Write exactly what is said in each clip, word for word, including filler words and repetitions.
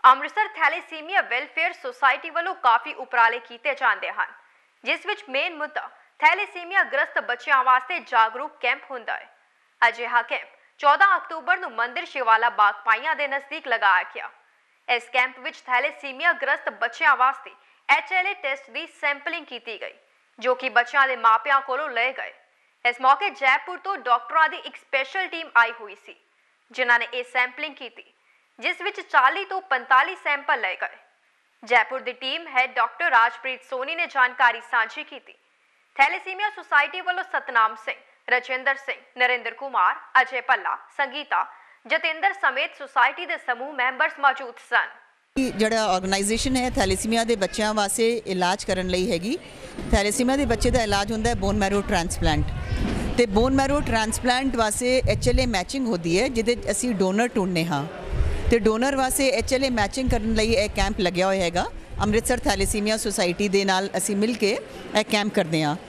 Amritsar thalassemia welfare society ਵੱਲੋਂ ਕਾਫੀ ਉਪਰਾਲੇ ਕੀਤੇ ਜਾਂਦੇ ਹਨ, ਜਿਸ ਵਿੱਚ ਮੇਨ ਮੁੱਦਾ ਥੈਲੇਸੀਮੀਆ ਗ੍ਰਸਤ ਬੱਚਿਆਂ ਵਾਸਤੇ ਜਾਗਰੂਕ ਕੈਂਪ ਹੁੰਦਾ ਹੈ। ਅਜਿਹਾ ਕੈਂਪ ਚੌਦਾਂ ਅਕਤੂਬਰ ਨੂੰ ਮੰਦਿਰ ਸ਼ਿਵਾਲਾ ਬਾਗ ਪਾਈਆਂ ਦੇ ਨਜ਼ਦੀਕ ਲਗਾਇਆ ਗਿਆ। ਇਸ ਕੈਂਪ ਵਿੱਚ ਥੈਲੇਸੀਮੀਆ ਗ੍ਰਸਤ ਬੱਚਿਆਂ ਵਾਸਤੇ ਐਚ ਐਲ ਏ ਟੈਸਟ ਦੀ ਸੈਂਪਲਿੰਗ ਕੀਤੀ ਗਈ, ਜੋ ਕਿ ਬੱਚਿਆਂ ਦੇ ਮਾਪਿਆਂ ਕੋਲੋਂ ਲਏ ਗਏ। ਇਸ ਮੌਕੇ ਜੈਪੁਰ ਤੋਂ ਡਾਕਟਰਾਂ ਦੀ ਇੱਕ ਸਪੈਸ਼ਲ ਟੀਮ ਆਈ ਹੋਈ ਸੀ, ਜਿਨ੍ਹਾਂ ਨੇ ਇਹ ਸੈਂਪਲਿੰਗ ਕੀਤੀ, ਜਿਸ ਵਿੱਚ ਚਾਲੀ ਤੋਂ ਪੰਤਾਲੀ ਸੈਂਪਲ ਲਏ ਗਏ। ਜੈਪੁਰ ਦੀ team head doctor Rajpreet Soni ਨੇ ਜਾਣਕਾਰੀ ਸਾਂਝੀ ਕੀਤੀ। ਥੈਲੇਸੀਮੀਆ ਸੁਸਾਇਟੀ ਵੱਲੋਂ ਸਤਨਾਮ ਸਿੰਘ, ਰਜਿੰਦਰ ਸਿੰਘ, ਨਰਿੰਦਰ ਕੁਮਾਰ, ਅਜੇ ਭੱਲਾ, ਸੰਗੀਤਾ, ਜਤਿੰਦਰ ਸਮੇਤ ਸੁਸਾਇਟੀ ਦੇ ਸਮੂਹ ਮੈਂਬਰਸ ਮੌਜੂਦ ਸਨ। ਜਿਹੜਾ ਆਰਗੇਨਾਈਜੇਸ਼ਨ ਹੈ ਥੈਲੇਸੀਮੀਆ ਦੇ ਬੱਚਿਆਂ ਵਾਸਤੇ ਇਲਾਜ ਕਰਨ ਲਈ ਹੈਗੀ। ਥੈਲੇਸੀਮੀਆ ਦੇ ਬੱਚੇ ਦਾ ਇਲਾਜ ਹੁੰਦਾ ਹੈ ਬੋਨ ਮੈਰੋ ਟ੍ਰਾਂਸਪਲਾਂਟ, ਤੇ ਬੋਨ ਮੈਰੋ ਟ੍ਰਾਂਸਪਲਾਂਟ ਵਾਸਤੇ ਐਚ ਐਲ ਏ ਮੈਚਿੰਗ ਹੁੰਦੀ ਹੈ, ਜਿਹਦੇ ਅਸੀਂ ਡੋਨਰ ਢੂੰਡਨੇ ਹਾਂ। ਤੇ ਡੋਨਰ ਵਾਸਤੇ ਐਚ ਐਲ ਏ ਮੈਚਿੰਗ ਕਰਨ ਲਈ ਇਹ ਕੈਂਪ ਲੱਗਿਆ ਹੋਇਆ ਹੈਗਾ। ਅੰਮ੍ਰਿਤਸਰ ਥੈਲੇਸੀਮੀਆ ਸੁਸਾਇਟੀ ਦੇ ਨਾਲ ਅਸੀਂ ਮਿਲ ਕੇ ਇਹ ਕੈਂਪ ਕਰਦੇ ਹਾਂ।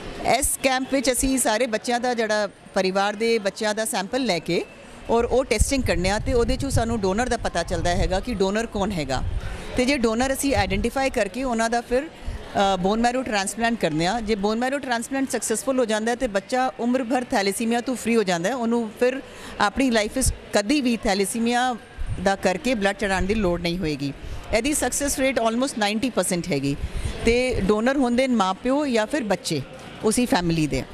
ਇਸ ਕੈਂਪ ਵਿੱਚ ਅਸੀਂ ਸਾਰੇ ਬੱਚਿਆਂ ਦਾ ਜਿਹੜਾ ਪਰਿਵਾਰ ਦੇ ਬੱਚਿਆਂ ਦਾ ਸੈਂਪਲ ਲੈ ਕੇ ਔਰ ਉਹ ਟੈਸਟਿੰਗ ਕਰਨੇ ਆ, ਤੇ ਉਹਦੇ 'ਚੋਂ ਸਾਨੂੰ ਡੋਨਰ ਦਾ ਪਤਾ ਚੱਲਦਾ ਹੈਗਾ ਕਿ ਡੋਨਰ ਕੌਣ ਹੈਗਾ। ਤੇ ਜੇ ਡੋਨਰ ਅਸੀਂ ਆਈਡੈਂਟੀਫਾਈ ਕਰਕੇ ਉਹਨਾਂ ਦਾ ਫਿਰ ਬੋਨ ਮੈਰੋ ਟ੍ਰਾਂਸਪਲਾਂਟ ਕਰਨੇ ਆ। ਜੇ ਬੋਨ ਮੈਰੋ ਟ੍ਰਾਂਸਪਲਾਂਟ ਸਕਸੈਸਫੁਲ ਹੋ ਜਾਂਦਾ ਤੇ ਬੱਚਾ ਉਮਰ ਭਰ ਥੈਲੇਸੀਮੀਆ ਤੋਂ ਫ੍ਰੀ ਹੋ ਜਾਂਦਾ। ਉਹਨੂੰ ਫਿਰ ਆਪਣੀ ਲਾਈਫ ਵਿੱਚ ਕਦੀ ਵੀ ਥੈਲੇਸੀਮੀਆ ਦਾ ਕਰਕੇ ਬਲੱਡ ਚੜਾਉਣ ਦੀ ਲੋੜ ਨਹੀਂ ਹੋਏਗੀ। ਇਹਦੀ success rate almost ninety percent ਹੈਗੀ। ਤੇ ਡੋਨਰ ਹੁੰਦੇ ਮਾਂ ਪਿਓ ਜਾਂ ਫਿਰ ਬੱਚੇ ਉਸੀ ਫੈਮਿਲੀ ਦੇ।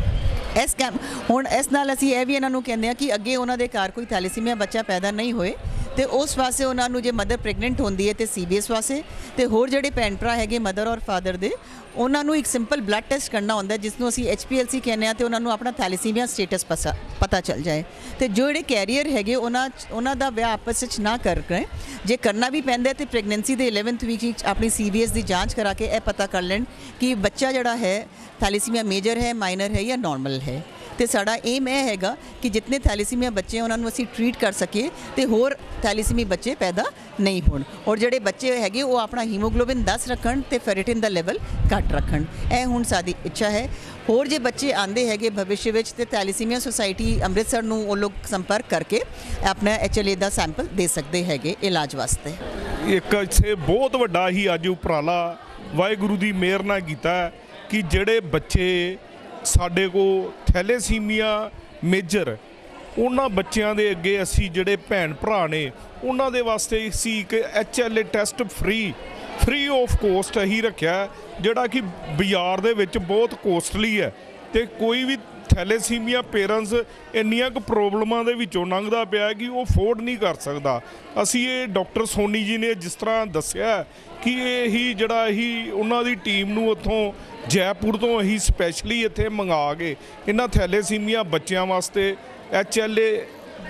ਇਸ ਕੈਂਪ ਹੁਣ ਇਸ ਨਾਲ ਅਸੀਂ ਇਹ ਵੀ ਇਹਨਾਂ ਨੂੰ ਕਹਿੰਦੇ ਹਾਂ ਕਿ ਅੱਗੇ ਉਹਨਾਂ ਦੇ ਘਰ ਕੋਈ ਥੈਲੇਸੀਮੀਆ ਬੱਚਾ ਪੈਦਾ ਨਹੀਂ ਹੋਏ, ਤੇ ਉਸ ਵਾਸਤੇ ਉਹਨਾਂ ਨੂੰ ਜੇ ਮਦਰ ਪ੍ਰੈਗਨੈਂਟ ਹੁੰਦੀ ਹੈ ਤੇ ਸੀ ਬੀ ਐਸ ਵਾਸਤੇ, ਤੇ ਹੋਰ ਜਿਹੜੇ ਭੈਣ ਭਰਾ ਹੈਗੇ ਮਦਰ ਔਰ ਫਾਦਰ ਦੇ, ਉਹਨਾਂ ਨੂੰ ਇੱਕ ਸਿੰਪਲ ਬਲੱਡ ਟੈਸਟ ਕਰਨਾ ਹੁੰਦਾ, ਜਿਸ ਨੂੰ ਅਸੀਂ ਐਚ ਪੀ ਐਲ ਸੀ ਕਹਿੰਦੇ ਹਾਂ, ਤੇ ਉਹਨਾਂ ਨੂੰ ਆਪਣਾ ਥੈਲੇਸੀਮੀਆ ਸਟੇਟਸ ਪਤਾ ਚੱਲ ਜਾਏ। ਤੇ ਜੋ ਜਿਹੜੇ ਕੈਰੀਅਰ ਹੈਗੇ ਉਹਨਾਂ ਉਹਨਾਂ ਦਾ ਵਿਆਹ ਆਪਸ ਵਿੱਚ ਨਾ ਕਰ ਰਹੇ, ਜੇ ਕਰਨਾ ਵੀ ਪੈਂਦਾ ਤੇ ਪ੍ਰੈਗਨੈਂਸੀ ਦੇ ਇਲੈਵਨਥ ਵੀਕ ਵਿੱਚ ਆਪਣੀ ਸੀ ਬੀ ਐਸ ਦੀ ਜਾਂਚ ਕਰਾ ਕੇ ਇਹ ਪਤਾ ਕਰ ਲੈਣ ਕਿ ਬੱਚਾ ਜਿਹੜਾ ਹੈ ਥੈਲੇਸੀਮੀਆ ਮੇਜਰ ਹੈ, ਮਾਈਨਰ ਹੈ ਜਾਂ ਨਾਰਮਲ ਹੈ। ਤੇ ਸਾਡਾ ਏਮ ਇਹ ਹੈਗਾ ਕਿ ਜਿਤਨੇ ਥੈਲੇਸੀਮੀਆ ਬੱਚੇ ਉਹਨਾਂ ਨੂੰ ਅਸੀਂ ਟ੍ਰੀਟ ਕਰ ਸਕੀਏ ਤੇ ਹੋਰ ਥੈਲੇਸੀਮੀਆ ਬੱਚੇ ਪੈਦਾ ਨਹੀਂ ਹੋਣ, ਔਰ ਜਿਹੜੇ ਬੱਚੇ ਹੈਗੇ ਉਹ ਆਪਣਾ ਹੀਮੋਗਲੋਬਿਨ ਦਸ ਰੱਖਣ ਤੇ ਫੈਰੇਟਿਨ ਦਾ ਲੈਵਲ ਘੱਟ ਰੱਖਣ। ਇਹ ਹੁਣ ਸਾਡੀ ਇੱਛਾ ਹੈ। ਹੋਰ ਜੇ ਬੱਚੇ ਆਉਂਦੇ ਹੈਗੇ ਭਵਿੱਖ ਵਿੱਚ ਤੇ ਥੈਲੇਸੀਮੀਆ ਸੁਸਾਇਟੀ ਅੰਮ੍ਰਿਤਸਰ ਨੂੰ ਉਹ ਲੋਕ ਸੰਪਰਕ ਕਰਕੇ ਆਪਣਾ ਐਚ ਐਲ ਏ ਦਾ ਸੈਂਪਲ ਦੇ ਸਕਦੇ ਹੈਗੇ ਇਲਾਜ ਵਾਸਤੇ। ਇੱਕ ਇੱਥੇ ਬਹੁਤ ਵੱਡਾ ਹੀ ਅੱਜ ਉਪਰਾਲਾ ਵਾਹਿਗੁਰੂ ਦੀ ਮਿਹਰ ਨਾਲ ਕੀਤਾ ਕਿ ਜਿਹੜੇ ਬੱਚੇ ਸਾਡੇ ਕੋਲ ਥੈਲੇਸੀਮੀਆ ਮੇਜਰ, ਉਹਨਾਂ ਬੱਚਿਆਂ ਦੇ ਅੱਗੇ ਅਸੀਂ ਜਿਹੜੇ ਭੈਣ ਭਰਾ ਨੇ ਉਹਨਾਂ ਦੇ ਵਾਸਤੇ ਅਸੀਂ ਇੱਕ H L A test free free of cost ਹੀ ਰੱਖਿਆ, ਜਿਹੜਾ ਕਿ ਬਾਜ਼ਾਰ ਦੇ ਵਿੱਚ ਬਹੁਤ ਕੋਸਟਲੀ ਹੈ। ਤੇ ਕੋਈ ਵੀ ਥੈਲੇਸੀਮੀਆ ਪੇਰੈਂਟਸ ਇੰਨੀਆਂ ਕੁ ਪ੍ਰੋਬਲਮਾਂ ਦੇ ਵਿੱਚੋਂ ਲੰਘਦਾ ਪਿਆ ਕਿ ਉਹ ਅਫੋਰਡ ਨਹੀਂ ਕਰ ਸਕਦਾ। ਅਸੀਂ ਇਹ ਡਾਕਟਰ ਸੋਨੀ ਜੀ ਨੇ ਜਿਸ ਤਰ੍ਹਾਂ ਦੱਸਿਆ ਕਿ ਇਹ ਹੀ ਜਿਹੜਾ ਹੀ ਉਹਨਾਂ ਦੀ ਟੀਮ ਨੂੰ ਉੱਥੋਂ ਜੈਪੁਰ ਤੋਂ ਅਸੀਂ ਸਪੈਸ਼ਲੀ ਇੱਥੇ ਮੰਗਾ ਕੇ ਇਹਨਾਂ ਥੈਲੇਸੀਮੀਆ ਬੱਚਿਆਂ ਵਾਸਤੇ ਐਚ ਐਲ ਏ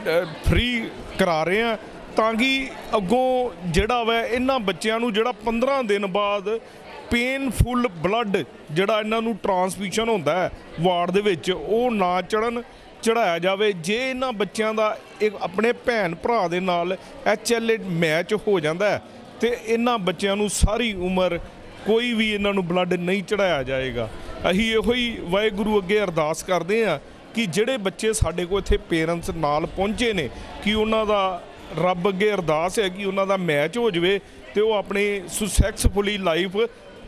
ਫ੍ਰੀ ਕਰਾ ਰਹੇ ਹਾਂ, ਤਾਂ ਕਿ ਅੱਗੋਂ ਜਿਹੜਾ ਵਾ ਇਹਨਾਂ ਬੱਚਿਆਂ ਨੂੰ ਜਿਹੜਾ ਪੰਦਰਾਂ ਦਿਨ ਬਾਅਦ ਪੇਨਫੁੱਲ ਬਲੱਡ ਜਿਹੜਾ ਇਹਨਾਂ ਨੂੰ ਟਰਾਂਸਫਿਊਸ਼ਨ ਹੁੰਦਾ ਹੈ ਵਾਰਡ ਦੇ ਵਿੱਚ, ਉਹ ਨਾ ਚੜਨ ਚੜਾਇਆ ਜਾਵੇ। ਜੇ ਇਹਨਾਂ ਬੱਚਿਆਂ ਦਾ ਇੱਕ ਆਪਣੇ ਭੈਣ ਭਰਾ ਦੇ ਨਾਲ ਐਚ ਐਲ ਏ ਮੈਚ ਹੋ ਜਾਂਦਾ ਤੇ ਇਹਨਾਂ ਬੱਚਿਆਂ ਨੂੰ ਸਾਰੀ ਉਮਰ ਕੋਈ ਵੀ ਇਹਨਾਂ ਨੂੰ ਬਲੱਡ ਨਹੀਂ ਚੜਾਇਆ ਜਾਏਗਾ। ਅਸੀਂ ਇਹੋ ਹੀ ਵਾਹਿਗੁਰੂ ਅੱਗੇ ਅਰਦਾਸ ਕਰਦੇ ਹਾਂ ਕਿ ਜਿਹੜੇ ਬੱਚੇ ਸਾਡੇ ਕੋਲ ਇੱਥੇ ਪੇਰੈਂਟਸ ਨਾਲ ਪਹੁੰਚੇ ਨੇ ਕਿ ਉਹਨਾਂ ਦਾ ਰੱਬ ਅੱਗੇ ਅਰਦਾਸ ਹੈ ਕਿ ਉਹਨਾਂ ਦਾ ਮੈਚ ਹੋ ਜਾਵੇ ਤੇ ਉਹ ਆਪਣੀ ਸਕਸੈਸਫੁਲੀ ਲਾਈਫ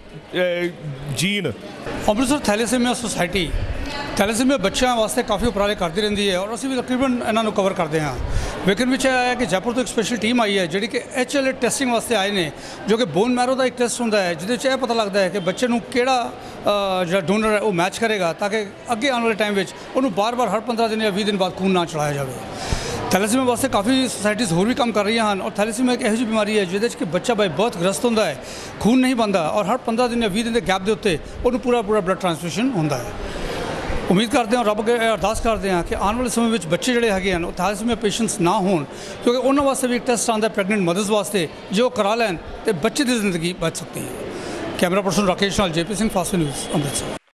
ਜੀਣ। ਅੰਮ੍ਰਿਤਸਰ ਥੈਲੇਸੀਮੀਆ ਸੁਸਾਇਟੀ ਥੈਲੇਸੀਮੀਆ ਬੱਚਿਆਂ ਵਾਸਤੇ ਕਾਫੀ ਉਪਰਾਲੇ ਕਰਦੀ ਰਹਿੰਦੀ ਹੈ, ਔਰ ਅਸੀਂ ਵੀ ਤਕਰੀਬਨ ਇਹਨਾਂ ਨੂੰ ਕਵਰ ਕਰਦੇ ਹਾਂ। ਵੇਖਣ ਵਿੱਚ ਇਹ ਹੈ ਕਿ ਜੈਪੁਰ ਤੋਂ ਇੱਕ ਸਪੈਸ਼ਲ ਟੀਮ ਆਈ ਹੈ ਜਿਹੜੀ ਕਿ ਐਚ ਐਲ ਏ ਟੈਸਟਿੰਗ ਵਾਸਤੇ ਆਏ ਨੇ, ਜੋ ਕਿ ਬੋਨ ਮੈਰੋ ਦਾ ਇੱਕ ਟੈਸਟ ਹੁੰਦਾ ਹੈ, ਜਿਹਦੇ 'ਚ ਇਹ ਪਤਾ ਲੱਗਦਾ ਹੈ ਕਿ ਬੱਚੇ ਨੂੰ ਕਿਹੜਾ ਜਿਹੜਾ ਡੋਨਰ ਹੈ ਉਹ ਮੈਚ ਕਰੇਗਾ, ਤਾਂ ਕਿ ਅੱਗੇ ਆਉਣ ਵਾਲੇ ਟਾਈਮ ਵਿੱਚ ਉਹਨੂੰ ਬਾਰ-ਬਾਰ ਹਰ ਪੰਦਰਾਂ ਦਿਨ ਜਾਂ ਵੀਹ ਦਿਨ ਬਾਅਦ ਖੂਨ ਨਾ ਚੜਾਇਆ ਜਾਵੇ। ਥੈਲੇਸੀਮੀਆ ਵਾਸਤੇ ਕਾਫੀ ਸੁਸਾਇਟੀਜ਼ ਹੋਰ ਵੀ ਕੰਮ ਕਰ ਰਹੀਆਂ ਹਨ, ਔਰ ਥੈਲੇਸੀਮੀਆ ਇੱਕ ਇਹੋ ਜਿਹੀ ਬਿਮਾਰੀ ਹੈ ਜਿਹਦੇ 'ਚ ਕਿ ਬੱਚਾ ਬਾਈ ਬਰਥ ਗ੍ਰਸਤ ਹੁੰਦਾ ਹੈ, ਖੂਨ ਨਹੀਂ ਬਣਦਾ, ਔਰ ਹਰ ਪੰਦਰਾਂ ਦਿਨ ਜਾਂ ਵੀਹ ਦਿਨ ਦੇ ਗੈਪ ਦੇ ਉੱਤੇ ਉਹਨੂੰ ਪੂਰਾ ਪੂਰਾ ਬਲੱਡ ਟ੍ਰਾਂਸਫਿਊਸ਼ਨ ਹੁੰਦਾ ਹੈ। ਉਮੀਦ ਕਰਦੇ ਹਾਂ, ਰੱਬ ਅੱਗੇ ਅਰਦਾਸ ਕਰਦੇ ਹਾਂ ਕਿ ਆਉਣ ਵਾਲੇ ਸਮੇਂ ਵਿੱਚ ਬੱਚੇ ਜਿਹੜੇ ਹੈਗੇ ਹਨ ਉਹ ਥੈਲੇਸੀਮੀਆ ਪੇਸ਼ੈਂਟਸ ਨਾ ਹੋਣ, ਕਿਉਂਕਿ ਉਹਨਾਂ ਵਾਸਤੇ ਵੀ ਇੱਕ ਟੈਸਟ ਆਉਂਦਾ ਪ੍ਰੈਗਨੈਂਟ ਮਦਰਸ ਵਾਸਤੇ, ਜੋ ਕਰਾ ਲੈਣ ਤੇ ਬੱਚੇ ਦੀ ਜ਼ਿੰਦਗੀ ਬਚ ਸਕਦੀ ਹੈ। ਕੈਮਰਾ ਪਰਸਨ ਰਾਕੇਸ਼ ਨਾਲ J P Singh, fast news, Amritsar.